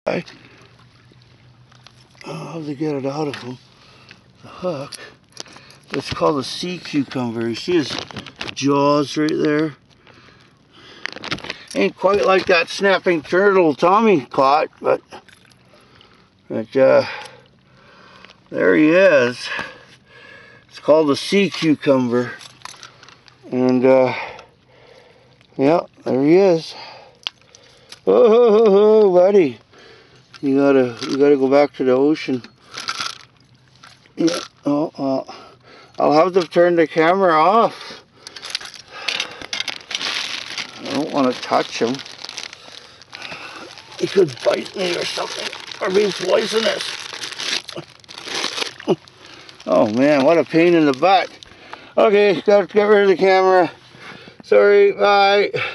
I'll have to get it out of him. The hook. It's called a sea cucumber. You see his jaws right there? Ain't quite like that snapping turtle Tommy caught, but there he is. It's called a sea cucumber. And yeah, there he is. Oh, buddy. You gotta go back to the ocean. Yeah. Oh, I'll have to turn the camera off. I don't want to touch him. He could bite me or something, or be poisonous. Oh man, what a pain in the butt. Okay, gotta get rid of the camera. Sorry, bye.